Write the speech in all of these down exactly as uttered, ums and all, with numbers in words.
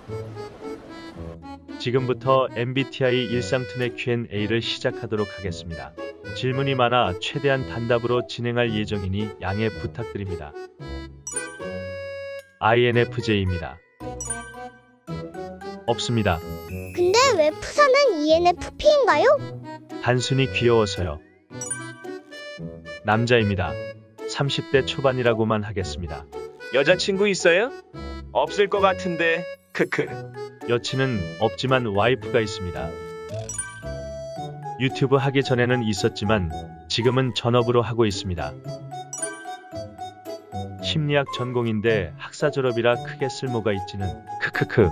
지금부터 엠비티아이 일상툰의 큐 앤 에이를 시작하도록 하겠습니다. 질문이 많아 최대한 단답으로 진행할 예정이니 양해 부탁드립니다. 아이엔에프제이입니다. 없습니다. 근데 왜 푸사는 이엔에프피인가요? 단순히 귀여워서요. 남자입니다. 삼십 대 초반이라고만 하겠습니다. 여자친구 있어요? 없을 것 같은데. 크크. 여친은 없지만 와이프가 있습니다. 유튜브 하기 전에는 있었지만 지금은 전업으로 하고 있습니다. 심리학 전공인데 학사 졸업이라 크게 쓸모가 있지는. 크크크.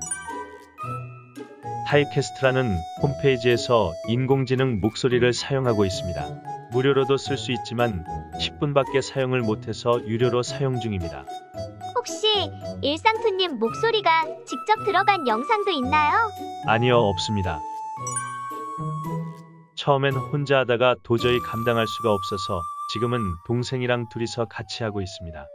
타입캐스트라는 홈페이지에서 인공지능 목소리를 사용하고 있습니다. 무료로도 쓸 수 있지만 십 분밖에 사용을 못해서 유료로 사용 중입니다. 혹시 일상툰님 목소리가 직접 들어간 영상도 있나요? 아니요, 없습니다. 처음엔 혼자 하다가 도저히 감당할 수가 없어서 지금은 동생이랑 둘이서 같이 하고 있습니다.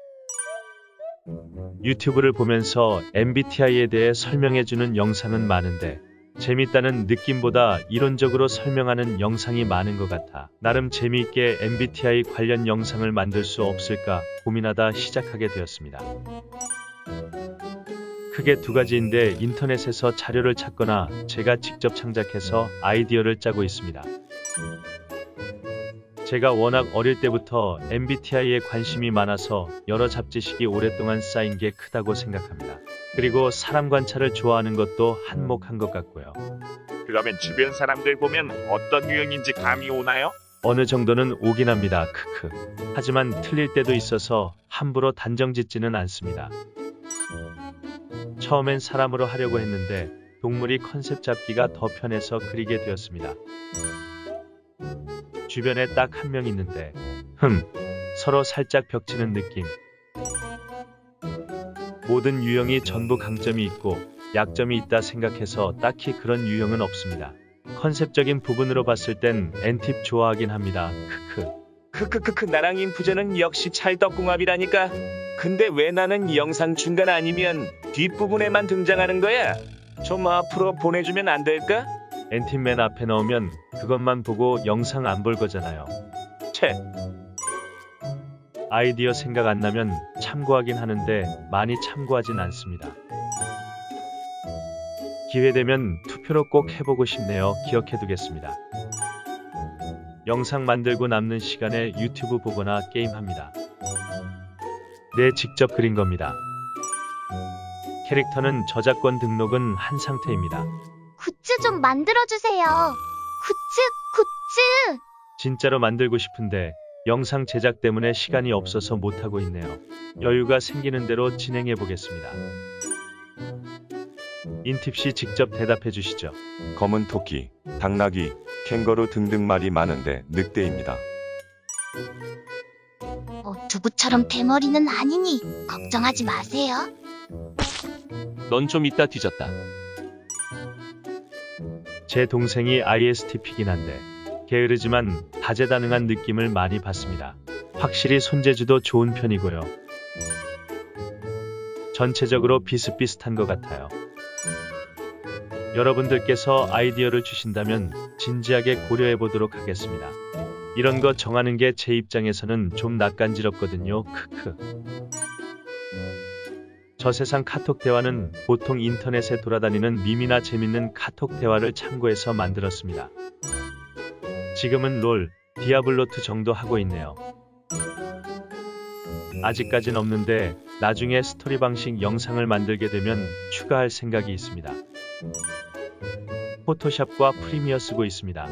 유튜브를 보면서 엠비티아이에 대해 설명해주는 영상은 많은데 재밌다는 느낌보다 이론적으로 설명하는 영상이 많은 것 같아 나름 재미있게 엠비티아이 관련 영상을 만들 수 없을까 고민하다 시작하게 되었습니다. 크게 두 가지인데 인터넷에서 자료를 찾거나 제가 직접 창작해서 아이디어를 짜고 있습니다. 제가 워낙 어릴 때부터 엠비티아이에 관심이 많아서 여러 잡지식이 오랫동안 쌓인 게 크다고 생각합니다. 그리고 사람 관찰을 좋아하는 것도 한몫한 것 같고요. 그러면 주변 사람들 보면 어떤 유형인지 감이 오나요? 어느 정도는 오긴 합니다. 크크. 하지만 틀릴 때도 있어서 함부로 단정 짓지는 않습니다. 처음엔 사람으로 하려고 했는데 동물이 컨셉 잡기가 더 편해서 그리게 되었습니다. 주변에 딱 한 명 있는데 흠, 서로 살짝 벽치는 느낌. 모든 유형이 전부 강점이 있고 약점이 있다 생각해서 딱히 그런 유형은 없습니다. 컨셉적인 부분으로 봤을 땐 엔팁 좋아하긴 합니다. 크크. 크크크크 나랑 인프제는 역시 찰떡궁합이라니까. 근데 왜 나는 영상 중간 아니면 뒷부분에만 등장하는 거야? 좀 앞으로 보내주면 안 될까? 엔팁 맨 앞에 넣으면 그것만 보고 영상 안 볼 거잖아요. 채. 아이디어 생각 안 나면 참고하긴 하는데 많이 참고하진 않습니다. 기회되면 투표로 꼭 해보고 싶네요. 기억해두겠습니다. 영상 만들고 남는 시간에 유튜브 보거나 게임합니다. 네, 직접 그린 겁니다. 캐릭터는 저작권 등록은 한 상태입니다. 굿즈 좀 만들어주세요. 굿즈, 굿즈! 진짜로 만들고 싶은데 영상 제작 때문에 시간이 없어서 못하고 있네요. 여유가 생기는 대로 진행해 보겠습니다. 인팁씨 직접 대답해 주시죠. 검은 토끼, 당나귀, 캥거루 등등 말이 많은데 늑대입니다. 어, 두부처럼 대머리는 아니니 걱정하지 마세요. 넌 좀 이따 뒤졌다. 제 동생이 아이에스티피긴 한데 게으르지만 다재다능한 느낌을 많이 받습니다. 확실히 손재주도 좋은 편이고요. 전체적으로 비슷비슷한 것 같아요. 여러분들께서 아이디어를 주신다면 진지하게 고려해 보도록 하겠습니다. 이런 거 정하는 게 제 입장에서는 좀 낯간지럽거든요. 크크. 저 세상 카톡 대화는 보통 인터넷에 돌아다니는 밈이나 재밌는 카톡 대화를 참고해서 만들었습니다. 지금은 롤, 디아블로투 정도 하고 있네요. 아직까진 없는데 나중에 스토리 방식 영상을 만들게 되면 추가할 생각이 있습니다. 포토샵과 프리미어 쓰고 있습니다.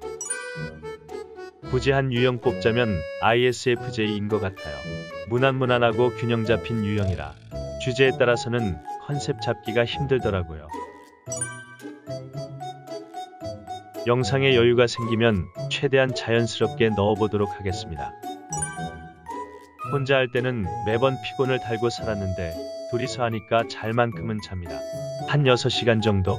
굳이 한 유형 뽑자면 아이에스에프제이인 것 같아요. 무난무난하고 균형 잡힌 유형이라 주제에 따라서는 컨셉 잡기가 힘들더라고요. 영상에 여유가 생기면 최대한 자연스럽게 넣어보도록 하겠습니다. 혼자 할 때는 매번 피곤을 달고 살았는데 둘이서 하니까 잘만큼은 잡니다. 한 여섯 시간 정도?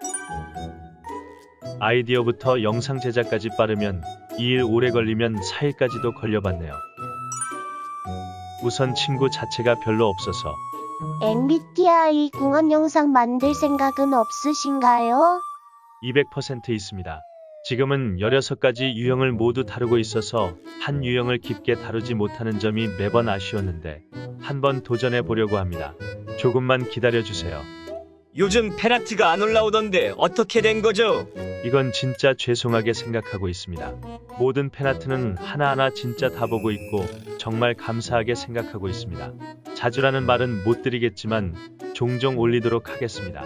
아이디어부터 영상 제작까지 빠르면 이 일 오래 걸리면 사 일까지도 걸려봤네요. 우선 친구 자체가 별로 없어서 엠비티아이 궁합 영상 만들 생각은 없으신가요? 이백 퍼센트 있습니다. 지금은 열여섯 가지 유형을 모두 다루고 있어서 한 유형을 깊게 다루지 못하는 점이 매번 아쉬웠는데 한번 도전해 보려고 합니다. 조금만 기다려주세요. 요즘 페나트가 안 올라오던데 어떻게 된 거죠? 이건 진짜 죄송하게 생각하고 있습니다. 모든 팬아트는 하나하나 진짜 다 보고 있고 정말 감사하게 생각하고 있습니다. 자주라는 말은 못 드리겠지만 종종 올리도록 하겠습니다.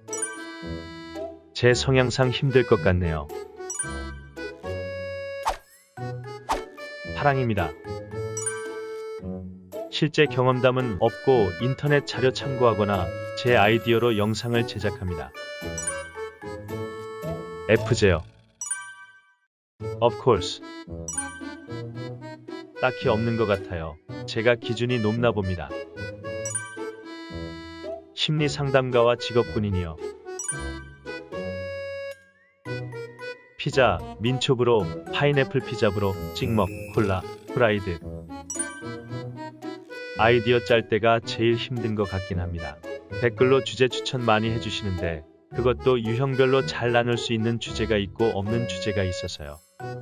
제 성향상 힘들 것 같네요. 파랑입니다. 실제 경험담은 없고 인터넷 자료 참고하거나 제 아이디어로 영상을 제작합니다. 에프제요. Of course. 딱히 없는 것 같아요. 제가 기준이 높나 봅니다. 심리 상담가와 직업군인이요. 피자, 민초브로, 파인애플 피자브로, 찍먹, 콜라, 프라이드. 아이디어 짤 때가 제일 힘든 것 같긴 합니다. 댓글로 주제 추천 많이 해주시는데 그것도 유형별로 잘 나눌 수 있는 주제가 있고 없는 주제가 있어서요.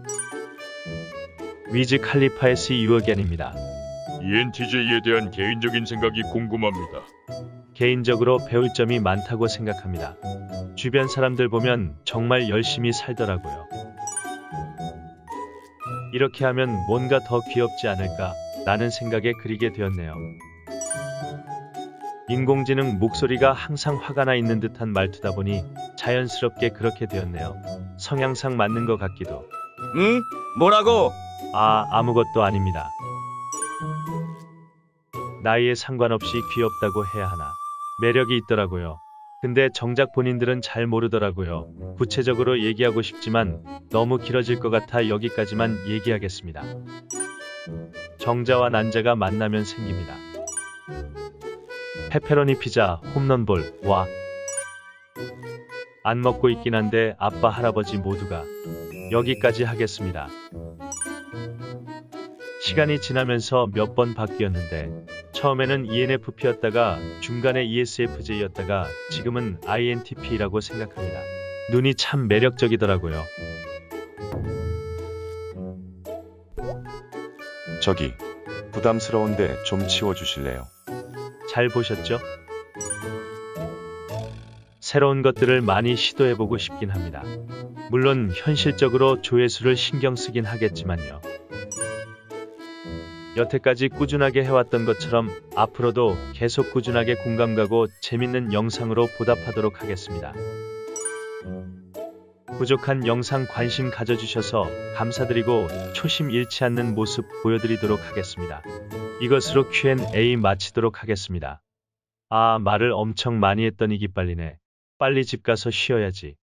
위즈 칼리파의 시 유어겐입니다. 이엔티제이에 대한 개인적인 생각이 궁금합니다. 개인적으로 배울 점이 많다고 생각합니다. 주변 사람들 보면 정말 열심히 살더라고요. 이렇게 하면 뭔가 더 귀엽지 않을까 라는 생각에 그리게 되었네요. 인공지능 목소리가 항상 화가 나 있는 듯한 말투다 보니 자연스럽게 그렇게 되었네요. 성향상 맞는 것 같기도. 응? 뭐라고? 아, 아무것도 아닙니다. 나이에 상관없이 귀엽다고 해야 하나. 매력이 있더라고요. 근데 정작 본인들은 잘 모르더라고요. 구체적으로 얘기하고 싶지만 너무 길어질 것 같아 여기까지만 얘기하겠습니다. 정자와 난자가 만나면 생깁니다. 페페로니 피자, 홈런볼, 와. 안 먹고 있긴 한데 아빠, 할아버지 모두가. 여기까지 하겠습니다. 시간이 지나면서 몇 번 바뀌었는데 처음에는 이엔에프피였다가 중간에 이에스에프제이였다가 지금은 아이엔티피라고 생각합니다. 눈이 참 매력적이더라고요. 저기, 부담스러운데 좀 치워주실래요? 잘 보셨죠? 새로운 것들을 많이 시도해보고 싶긴 합니다. 물론 현실적으로 조회수를 신경 쓰긴 하겠지만요. 여태까지 꾸준하게 해왔던 것처럼 앞으로도 계속 꾸준하게 공감 가고 재밌는 영상으로 보답하도록 하겠습니다. 부족한 영상 관심 가져주셔서 감사드리고 초심 잃지 않는 모습 보여드리도록 하겠습니다. 이것으로 큐 앤 에이 마치도록 하겠습니다. 아, 말을 엄청 많이 했더니 기빨리네. 빨리 집 가서 쉬어야지.